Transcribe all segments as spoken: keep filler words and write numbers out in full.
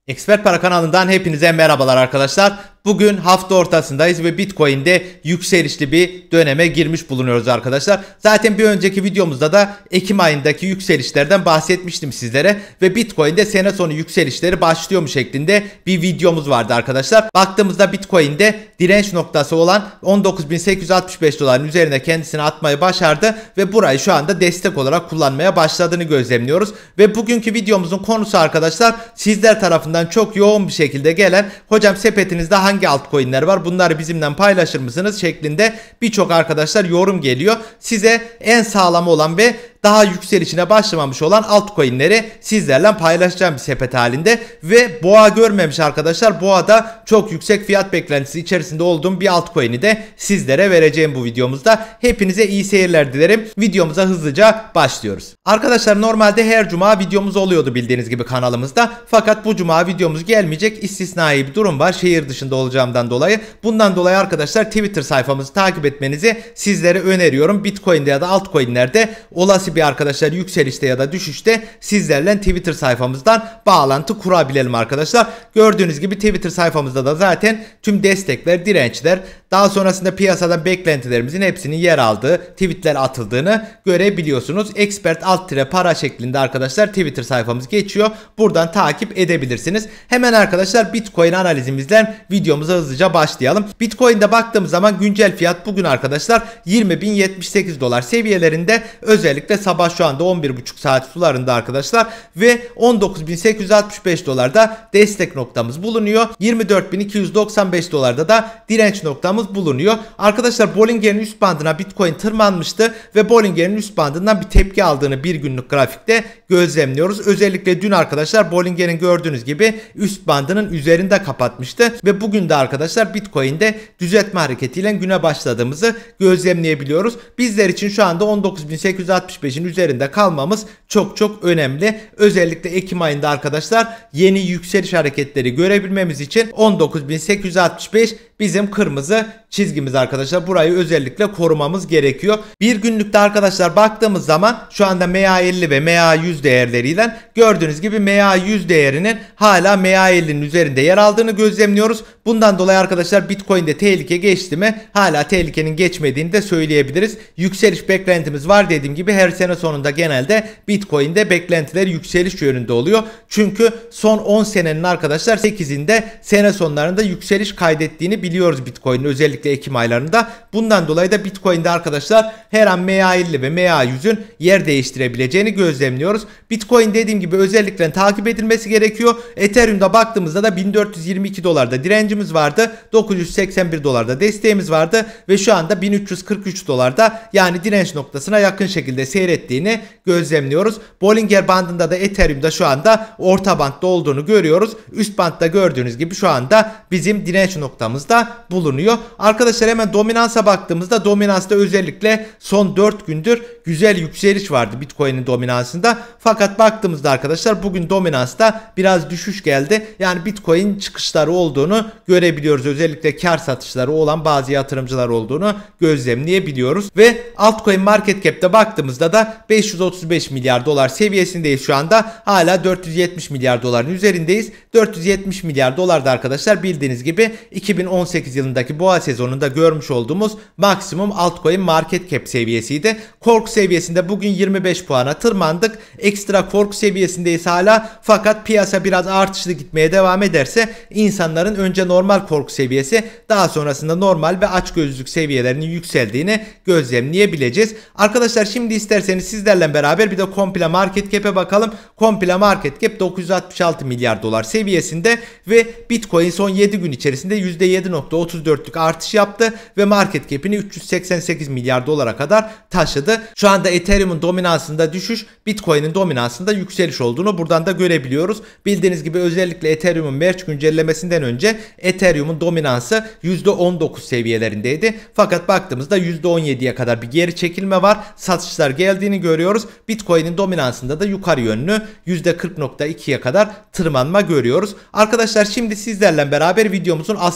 Expert Para kanalından hepinize merhabalar arkadaşlar. Bugün hafta ortasındayız ve Bitcoin'de yükselişli bir döneme girmiş bulunuyoruz arkadaşlar. Zaten bir önceki videomuzda da Ekim ayındaki yükselişlerden bahsetmiştim sizlere ve Bitcoin'de sene sonu yükselişleri başlıyor mu şeklinde bir videomuz vardı arkadaşlar. Baktığımızda Bitcoin'de direnç noktası olan on dokuz bin sekiz yüz altmış beş doların üzerine kendisini atmayı başardı ve burayı şu anda destek olarak kullanmaya başladığını gözlemliyoruz. Ve bugünkü videomuzun konusu arkadaşlar, sizler tarafından çok yoğun bir şekilde gelen "hocam sepetinizde hangi hangi altcoin'ler var, bunları bizimle paylaşır mısınız?" şeklinde birçok arkadaşlar yorum geliyor. Size en sağlam olan ve daha yükselişine başlamamış olan altcoin'leri sizlerle paylaşacağım bir sepet halinde ve boğa görmemiş arkadaşlar, boğada çok yüksek fiyat beklentisi içerisinde olduğum bir altcoin'i de sizlere vereceğim bu videomuzda. Hepinize iyi seyirler dilerim. Videomuza hızlıca başlıyoruz. Arkadaşlar normalde her cuma videomuz oluyordu bildiğiniz gibi kanalımızda. Fakat bu cuma videomuz gelmeyecek. İstisnai bir durum var. Şehir dışında olacağımdan dolayı. Bundan dolayı arkadaşlar Twitter sayfamızı takip etmenizi sizlere öneriyorum. Bitcoin'de ya da altcoin'lerde olası bir arkadaşlar yükselişte ya da düşüşte sizlerle Twitter sayfamızdan bağlantı kurabilelim arkadaşlar. Gördüğünüz gibi Twitter sayfamızda da zaten tüm destekler, dirençler, daha sonrasında piyasadan beklentilerimizin hepsinin yer aldığı, tweetler atıldığını görebiliyorsunuz. Expert alt tire para şeklinde arkadaşlar Twitter sayfamız geçiyor. Buradan takip edebilirsiniz. Hemen arkadaşlar Bitcoin analizimizden videomuza hızlıca başlayalım. Bitcoin'de baktığımız zaman güncel fiyat bugün arkadaşlar yirmi bin yetmiş sekiz dolar seviyelerinde, özellikle sabah şu anda on bir buçuk saat sularında arkadaşlar ve on dokuz bin sekiz yüz altmış beş dolarda destek noktamız bulunuyor. yirmi dört bin iki yüz doksan beş dolarda da direnç noktamız bulunuyor. Arkadaşlar Bollinger'in üst bandına Bitcoin tırmanmıştı ve Bollinger'in üst bandından bir tepki aldığını bir günlük grafikte gözlemliyoruz. Özellikle dün arkadaşlar Bollinger'in gördüğünüz gibi üst bandının üzerinde kapatmıştı ve bugün de arkadaşlar Bitcoin'de düzeltme hareketiyle güne başladığımızı gözlemleyebiliyoruz. Bizler için şu anda on dokuz bin sekiz yüz altmış beşin üzerinde kalmamız çok çok önemli. Özellikle Ekim ayında arkadaşlar yeni yükseliş hareketleri görebilmemiz için on dokuz bin sekiz yüz altmış beş bizim kırmızı çizgimiz arkadaşlar. Burayı özellikle korumamız gerekiyor. Bir günlükte arkadaşlar baktığımız zaman şu anda M A elli ve M A yüz değerleriyle gördüğünüz gibi M A yüz değerinin hala M A ellinin üzerinde yer aldığını gözlemliyoruz. Bundan dolayı arkadaşlar Bitcoin'de tehlike geçti mi? Hala tehlikenin geçmediğini de söyleyebiliriz. Yükseliş beklentimiz var dediğim gibi, her sene sonunda genelde Bitcoin'de beklentiler yükseliş yönünde oluyor. Çünkü son on senenin arkadaşlar sekizinde sene sonlarında yükseliş kaydettiğini biliyoruz Bitcoin'in, özellikle Ekim aylarında. Bundan dolayı da Bitcoin'de arkadaşlar her an M A elli ve M A yüzün yer değiştirebileceğini gözlemliyoruz. Bitcoin dediğim gibi özellikle takip edilmesi gerekiyor. Ethereum'da baktığımızda da bin dört yüz yirmi iki dolarda direncimiz vardı. dokuz yüz seksen bir dolarda desteğimiz vardı ve şu anda bin üç yüz kırk üç dolarda, yani direnç noktasına yakın şekilde seyrettiğini gözlemliyoruz. Bollinger bandında da Ethereum'da şu anda orta bantta olduğunu görüyoruz. Üst bantta gördüğünüz gibi şu anda bizim direnç noktamızda bulunuyor. Arkadaşlar hemen dominansa baktığımızda, dominansta özellikle son dört gündür güzel yükseliş vardı Bitcoin'in dominansında. Fakat baktığımızda arkadaşlar bugün dominansta biraz düşüş geldi. Yani Bitcoin çıkışları olduğunu görebiliyoruz. Özellikle kar satışları olan bazı yatırımcılar olduğunu gözlemleyebiliyoruz. Ve altcoin market cap'te baktığımızda da beş yüz otuz beş milyar dolar seviyesindeyiz şu anda. Hala dört yüz yetmiş milyar doların üzerindeyiz. dört yüz yetmiş milyar dolar da arkadaşlar bildiğiniz gibi iki bin on sekiz yılındaki boğa sezonunda görmüş olduğumuz maksimum altcoin market cap seviyesiydi. Korku seviyesinde bugün yirmi beş puana tırmandık. Ekstra korku seviyesindeyiz hala. Fakat piyasa biraz artışlı gitmeye devam ederse insanların önce normal korku seviyesi, daha sonrasında normal ve açgözlülük seviyelerinin yükseldiğini gözlemleyebileceğiz. Arkadaşlar şimdi isterseniz sizlerle beraber bir de komple market cap'e bakalım. Komple market cap dokuz yüz altmış altı milyar dolar seviyesinde ve Bitcoin son yedi gün içerisinde yüzde yedi nokta otuz dörtlük artış yaptı ve market cap'ini üç yüz seksen sekiz milyar dolara kadar taşıdı. Şu anda Ethereum'un dominansında düşüş, Bitcoin'in dominansında yükseliş olduğunu buradan da görebiliyoruz. Bildiğiniz gibi özellikle Ethereum'un March güncellemesinden önce Ethereum'un dominansı yüzde on dokuz seviyelerindeydi. Fakat baktığımızda yüzde on yediye kadar bir geri çekilme var. Satışlar geldiğini görüyoruz. Bitcoin'in dominansında da yukarı yönlü yüzde kırk nokta ikiye kadar tırmanma görüyoruz. Arkadaşlar şimdi sizlerle beraber videomuzun asıl konusuna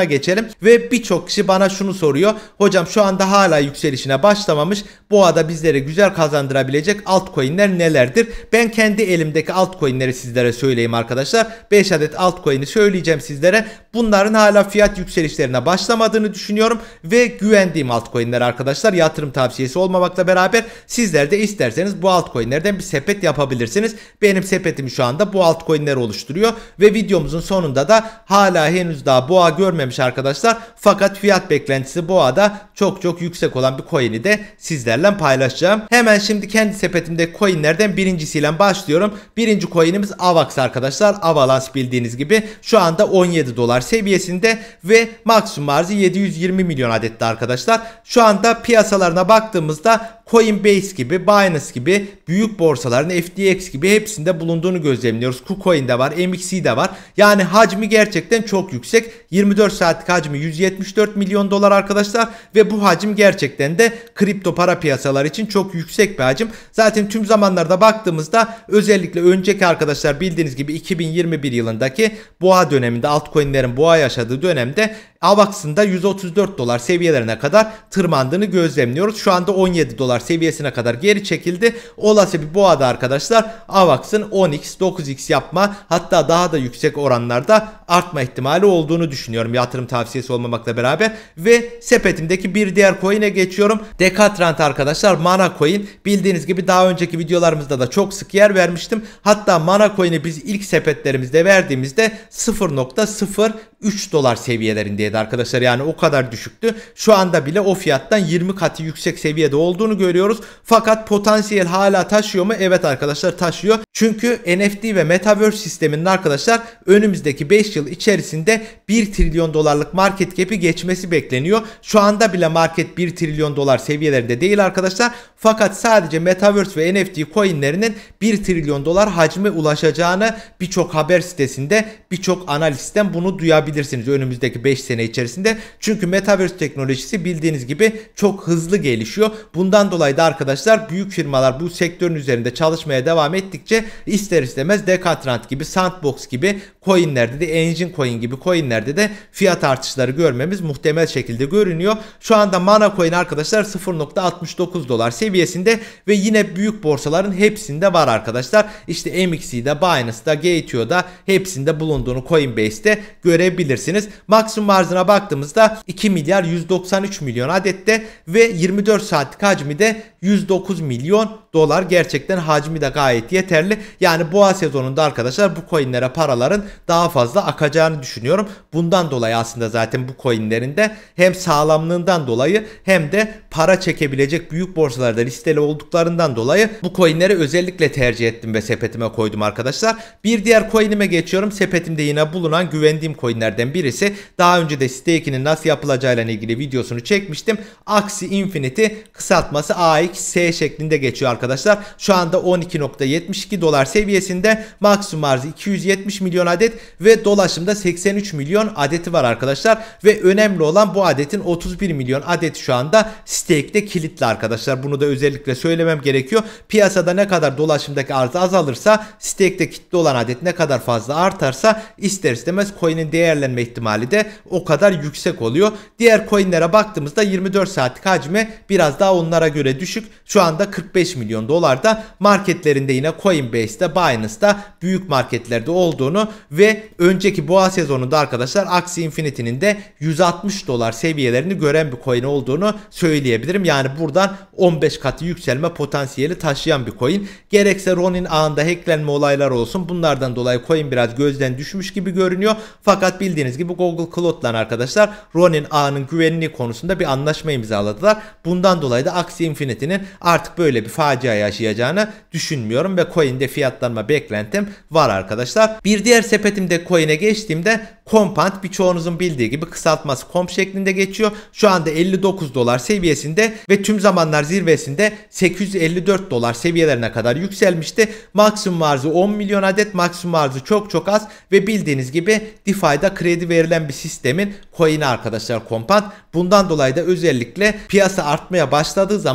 kısmına geçelim ve birçok kişi bana şunu soruyor. Hocam şu anda hala yükselişine başlamamış. Boğa'da bizlere güzel kazandırabilecek altcoin'ler nelerdir? Ben kendi elimdeki altcoin'leri sizlere söyleyeyim arkadaşlar. beş adet altcoin'i söyleyeceğim sizlere. Bunların hala fiyat yükselişlerine başlamadığını düşünüyorum ve güvendiğim altcoin'ler arkadaşlar. Yatırım tavsiyesi olmamakla beraber sizler de isterseniz bu altcoin'lerden bir sepet yapabilirsiniz. Benim sepetimi şu anda bu altcoin'ler oluşturuyor ve videomuzun sonunda da hala henüz daha boğa görmemiş arkadaşlar. Fakat fiyat beklentisi boğada çok çok yüksek olan bir coin'i de sizlerle paylaşacağım. Hemen şimdi kendi sepetimdeki coin'lerden birincisiyle başlıyorum. Birinci coin'imiz AVAX arkadaşlar. Avalanche bildiğiniz gibi şu anda on yedi dolar seviyesinde ve maksimum arzı yedi yüz yirmi milyon adette arkadaşlar. Şu anda piyasalarına baktığımızda Coinbase gibi, Binance gibi büyük borsaların F T X gibi hepsinde bulunduğunu gözlemliyoruz. KuCoin'de var, M X C de var. Yani hacmi gerçekten çok yüksek. yirmi dört saatlik hacmi yüz yetmiş dört milyon dolar arkadaşlar ve bu hacim gerçekten de kripto para piyasaları için çok yüksek bir hacim. Zaten tüm zamanlarda baktığımızda özellikle önceki arkadaşlar bildiğiniz gibi iki bin yirmi bir yılındaki boğa döneminde, altcoin'lerin boğa yaşadığı dönemde AVAX'ın da yüz otuz dört dolar seviyelerine kadar tırmandığını gözlemliyoruz. Şu anda on yedi dolar seviyesine kadar geri çekildi. Olası bir boğada arkadaşlar AVAX'ın on x dokuz x yapma, hatta daha da yüksek oranlarda artma ihtimali olduğunu düşünüyorum. Yatırım tavsiyesi olmamakla beraber ve sepetimdeki bir diğer coin'e geçiyorum. Decatrant arkadaşlar, Mana Coin. Bildiğiniz gibi daha önceki videolarımızda da çok sık yer vermiştim. Hatta Mana Coin'i biz ilk sepetlerimizde verdiğimizde sıfır nokta sıfır üç dolar seviyelerindeydi arkadaşlar. Yani o kadar düşüktü. Şu anda bile o fiyattan yirmi katı yüksek seviyede olduğunu görüyoruz. Fakat potansiyel hala taşıyor mu? Evet arkadaşlar, taşıyor. Çünkü N F T ve Metaverse sisteminin arkadaşlar önümüzdeki beş yıl içerisinde bir trilyon dolarlık market cap'i geçmesi bekleniyor. Şu anda bile market bir trilyon dolar seviyelerinde değil arkadaşlar. Fakat sadece Metaverse ve N F T coinlerinin bir trilyon dolar hacme ulaşacağını birçok haber sitesinde, birçok analistten bunu duyabilirsiniz önümüzdeki beş sene içerisinde. Çünkü Metaverse teknolojisi bildiğiniz gibi çok hızlı gelişiyor. Bundan dolayı da arkadaşlar büyük firmalar bu sektörün üzerinde çalışmaya devam ettikçe ister istemez Decatrant gibi, Sandbox gibi coinlerde de, Engine Coin gibi coinlerde de fiyat artışları görmemiz muhtemel şekilde görünüyor. Şu anda Mana Coin arkadaşlar sıfır nokta altmış dokuz dolar seviyesinde ve yine büyük borsaların hepsinde var arkadaşlar. İşte M X C'de, Binance'da, Gateo'da hepsinde bulunduğunu Coinbase'te görebilirsiniz. Maksimum arzına baktığımızda iki milyar yüz doksan üç milyon adette ve yirmi dört saatlik hacmi de yüz dokuz milyon dolar. Gerçekten hacmi de gayet yeterli. Yani boğa sezonunda arkadaşlar bu coinlere paraların daha fazla akacağını düşünüyorum. Bundan dolayı aslında zaten bu coinlerin de hem sağlamlığından dolayı hem de para çekebilecek büyük borsalarda listeli olduklarından dolayı bu coinleri özellikle tercih ettim ve sepetime koydum arkadaşlar. Bir diğer coinime geçiyorum. Sepetimde yine bulunan güvendiğim coinlerden birisi. Daha önce de stake'inin nasıl yapılacağıyla ilgili videosunu çekmiştim. Axie Infinity, kısaltması A X S şeklinde geçiyor arkadaşlar. Şu anda on iki nokta yetmiş iki dolar seviyesinde, maksimum arzı iki yüz yetmiş milyon adet ve dolaşımda seksen üç milyon adeti var arkadaşlar. Ve önemli olan bu adetin otuz bir milyon adeti şu anda stake'de kilitli arkadaşlar. Bunu da özellikle söylemem gerekiyor. Piyasada ne kadar dolaşımdaki arz azalırsa, stake'de kilitli olan adet ne kadar fazla artarsa ister istemez coin'in değerlenme ihtimali de o kadar yüksek oluyor. Diğer coin'lere baktığımızda yirmi dört saatlik hacmi biraz daha onlara göre düşük. Şu anda kırk beş milyon dolarda. Marketlerinde yine Coinbase'de, Binance'da, büyük marketlerde olduğunu ve önceki boğa sezonunda arkadaşlar Axie Infinity'nin de yüz altmış dolar seviyelerini gören bir coin olduğunu söyleyebilirim. Yani buradan on beş katı yükselme potansiyeli taşıyan bir coin. Gerekse Ronin ağında hacklenme olayları olsun, bunlardan dolayı coin biraz gözden düşmüş gibi görünüyor. Fakat bildiğiniz gibi Google Cloud'la arkadaşlar Ronin ağının güvenliği konusunda bir anlaşma imzaladılar. Bundan dolayı da Axie Infinity'nin artık böyle bir facia yaşayacağını düşünmüyorum ve coin'de fiyatlanma beklentim var arkadaşlar. Bir diğer sepetimde coin'e geçtiğimde Compound, birçoğunuzun bildiği gibi kısaltması Comp şeklinde geçiyor. Şu anda elli dokuz dolar seviyesinde ve tüm zamanlar zirvesinde sekiz yüz elli dört dolar seviyelerine kadar yükselmişti. Maksimum arzı on milyon adet, maksimum arzı çok çok az ve bildiğiniz gibi DeFi'da kredi verilen bir sistemin coin'i arkadaşlar Compound. Bundan dolayı da özellikle piyasa artmaya başladığı zaman bildiğiniz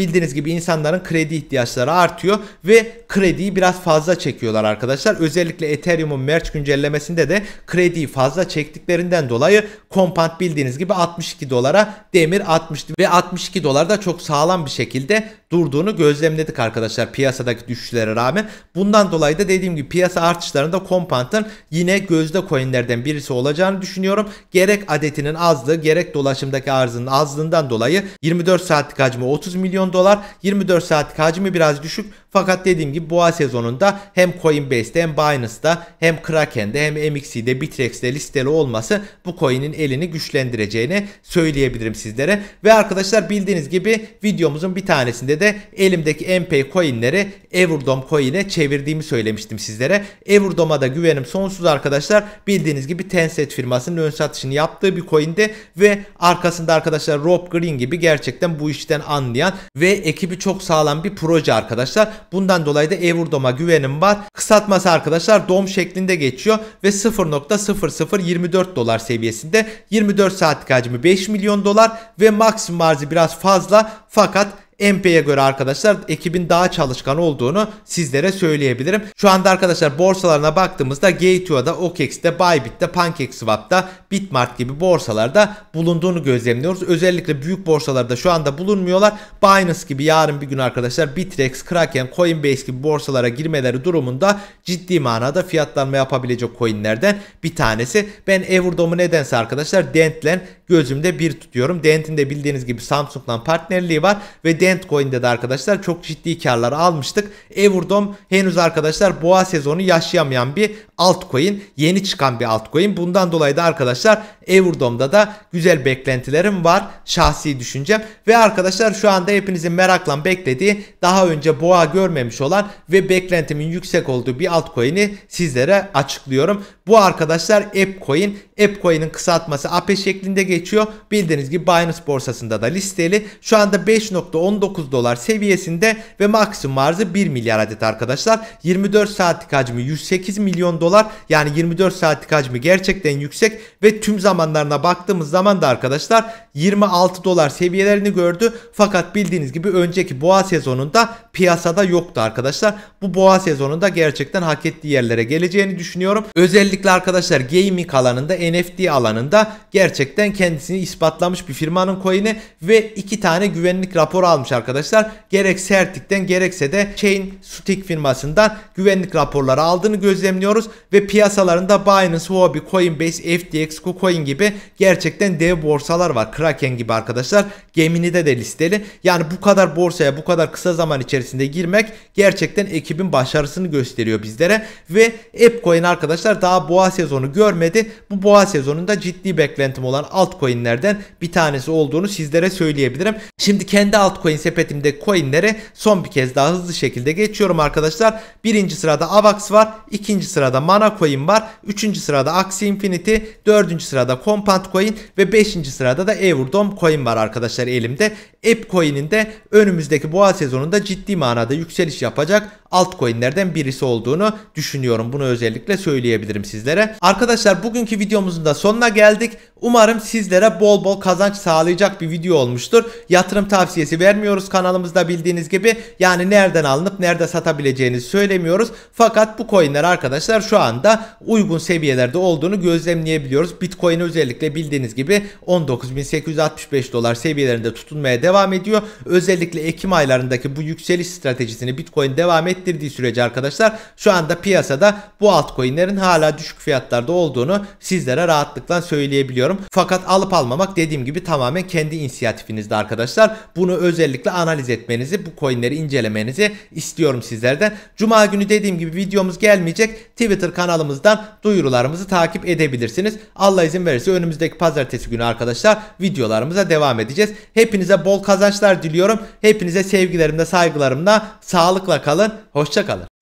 bildiğiniz gibi insanların kredi ihtiyaçları artıyor ve krediyi biraz fazla çekiyorlar arkadaşlar. Özellikle Ethereum'un merge güncellemesinde de krediyi fazla çektiklerinden dolayı Compound bildiğiniz gibi altmış iki dolara demir atmıştı ve altmış iki dolar da çok sağlam bir şekilde durduğunu gözlemledik arkadaşlar piyasadaki düşüşlere rağmen. Bundan dolayı da dediğim gibi piyasa artışlarında Compound'ın yine gözde coinlerden birisi olacağını düşünüyorum. Gerek adetinin azlığı gerek dolaşımdaki arzının azlığından dolayı yirmi dört saatlik hacmi otuz milyon dolar, yirmi dört saatlik hacmi biraz düşük. Fakat dediğim gibi boğa sezonunda hem Coinbase'de hem Binance'da hem Kraken'de hem M X C'de Bitrex'te listeli olması bu coin'in elini güçlendireceğini söyleyebilirim sizlere. Ve arkadaşlar bildiğiniz gibi videomuzun bir tanesinde de elimdeki M P coin'leri Everdome coin'e çevirdiğimi söylemiştim sizlere. Everdome'a da güvenim sonsuz arkadaşlar. Bildiğiniz gibi Tencent firmasının ön satışını yaptığı bir coin'de ve arkasında arkadaşlar Rob Green gibi gerçekten bu işten anlayan ve ekibi çok sağlam bir proje arkadaşlar. Bundan dolayı da Everdome'a güvenim var. Kısaltması arkadaşlar D O M şeklinde geçiyor ve sıfır nokta sıfır sıfır yirmi dört dolar seviyesinde, yirmi dört saatlik hacmi beş milyon dolar ve maksimum arzı biraz fazla fakat M P'ye göre arkadaşlar ekibin daha çalışkan olduğunu sizlere söyleyebilirim. Şu anda arkadaşlar borsalarına baktığımızda G iki O'da, O K X'te, Bybit'te, PancakeSwap'ta, Bitmart gibi borsalarda bulunduğunu gözlemliyoruz. Özellikle büyük borsalarda şu anda bulunmuyorlar. Binance gibi yarın bir gün arkadaşlar Bittrex, Kraken, Coinbase gibi borsalara girmeleri durumunda ciddi manada fiyatlanma yapabilecek coinlerden bir tanesi. Ben Everdome'u nedense arkadaşlar Dent'le gözümde bir tutuyorum. Dent'in de bildiğiniz gibi Samsung'la partnerliği var ve Dent Coin'de de arkadaşlar çok ciddi karlar almıştık. Everdome henüz arkadaşlar boğa sezonu yaşayamayan bir altcoin, yeni çıkan bir altcoin. Bundan dolayı da arkadaşlar Everdome'da da güzel beklentilerim var, şahsi düşüncem. Ve arkadaşlar şu anda hepinizin merakla beklediği, daha önce boğa görmemiş olan ve beklentimin yüksek olduğu bir altcoin'i sizlere açıklıyorum. Bu arkadaşlar ApeCoin. ApeCoin'in kısaltması A P şeklinde geçiyor. Bildiğiniz gibi Binance borsasında da listeli. Şu anda beş nokta on dokuz dolar seviyesinde ve maksimum arzı bir milyar adet arkadaşlar. yirmi dört saatlik hacmi yüz sekiz milyon dolar. Yani yirmi dört saatlik hacmi gerçekten yüksek ve tüm zamanlarına baktığımız zaman da arkadaşlar yirmi altı dolar seviyelerini gördü. Fakat bildiğiniz gibi önceki boğa sezonunda piyasada yoktu arkadaşlar. Bu boğa sezonunda gerçekten hak ettiği yerlere geleceğini düşünüyorum. Özellikle arkadaşlar gaming alanında, N F T alanında gerçekten kendisini ispatlamış bir firmanın coin'i ve iki tane güvenlik raporu almış arkadaşlar. Gerek Certic'ten gerekse de Chainstick firmasından güvenlik raporları aldığını gözlemliyoruz ve piyasalarında Binance, Huobi, Coinbase, F T X, KuCoin gibi gerçekten dev borsalar var. Kraken gibi arkadaşlar. Gemini'de de listeli. Yani bu kadar borsaya bu kadar kısa zaman içerisinde girmek gerçekten ekibin başarısını gösteriyor bizlere ve ApeCoin arkadaşlar daha boğa sezonu görmedi. Bu boğa sezonunda ciddi beklentim olan altcoin'lerden bir tanesi olduğunu sizlere söyleyebilirim. Şimdi kendi altcoin sepetimdeki coin'lere son bir kez daha hızlı şekilde geçiyorum arkadaşlar. Birinci sırada Avax var. İkinci sırada Mana Coin var. Üçüncü sırada Axie Infinity. Dördüncü sırada Compound Coin ve beşinci sırada da Everdome Coin var arkadaşlar elimde. ApeCoin'in de önümüzdeki boğa sezonunda ciddi manada yükseliş yapacak altcoin'lerden birisi olduğunu düşünüyorum. Bunu özellikle söyleyebilirim sizlere. Arkadaşlar bugünkü videomuzun da sonuna geldik. Umarım sizlere bol bol kazanç sağlayacak bir video olmuştur. Yatırım tavsiyesi vermiyoruz kanalımızda bildiğiniz gibi. Yani nereden alınıp nerede satabileceğinizi söylemiyoruz. Fakat bu coinler arkadaşlar şu anda uygun seviyelerde olduğunu gözlemleyebiliyoruz. Bitcoin özellikle bildiğiniz gibi on dokuz bin sekiz yüz altmış beş dolar seviyelerinde tutunmaya devam ediyor. Özellikle Ekim aylarındaki bu yükseliş stratejisini Bitcoin devam ettirdiği sürece arkadaşlar şu anda piyasada bu altcoinlerin hala düşük fiyatlarda olduğunu sizlere rahatlıkla söyleyebiliyorum. Fakat alıp almamak dediğim gibi tamamen kendi inisiyatifinizde arkadaşlar. Bunu özellikle analiz etmenizi, bu coinleri incelemenizi istiyorum sizlerden. Cuma günü dediğim gibi videomuz gelmeyecek. Twitter kanalımızdan duyurularımızı takip edebilirsiniz. Allah izin verirse önümüzdeki pazartesi günü arkadaşlar videolarımıza devam edeceğiz. Hepinize bol kazançlar diliyorum. Hepinize sevgilerimle, saygılarımla, sağlıkla kalın. Hoşça kalın.